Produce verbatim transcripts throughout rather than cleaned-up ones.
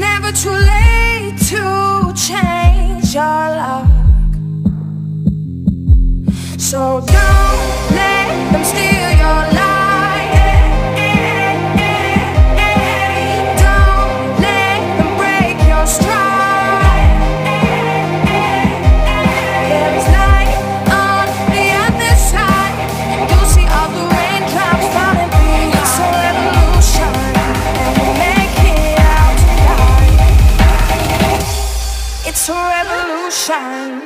never too late to change your luck. So don't let them steal your life. Don't let them break your stride. There is light on the other side. You'll see all the raindrops falling through. It's a revolution, and we'll make it out tonight. It's a revolution.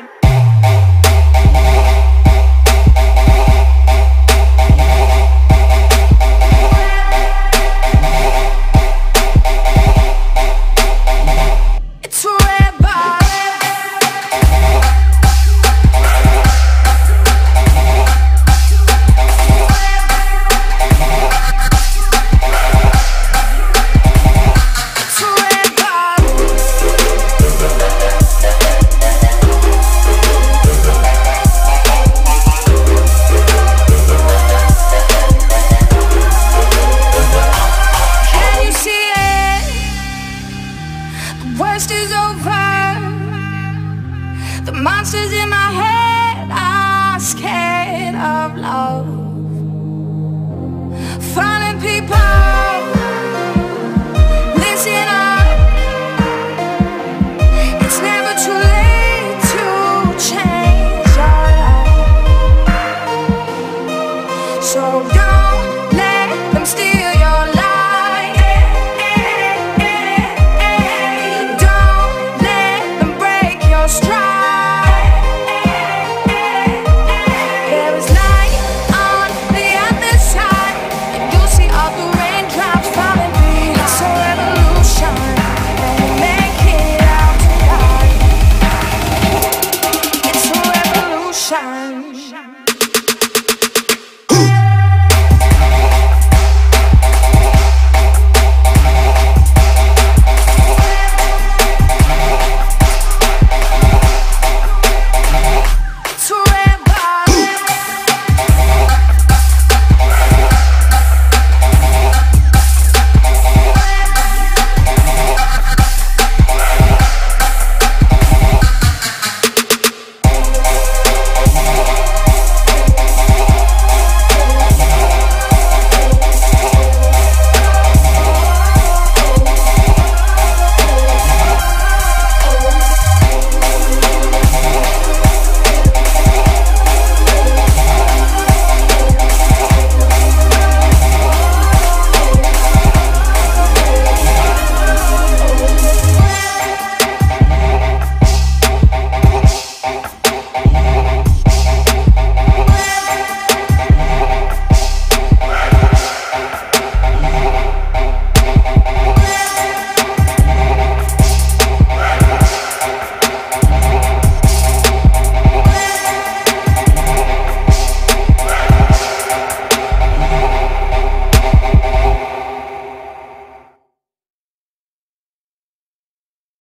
Worst is over. The monsters in my head are scared of love. Falling people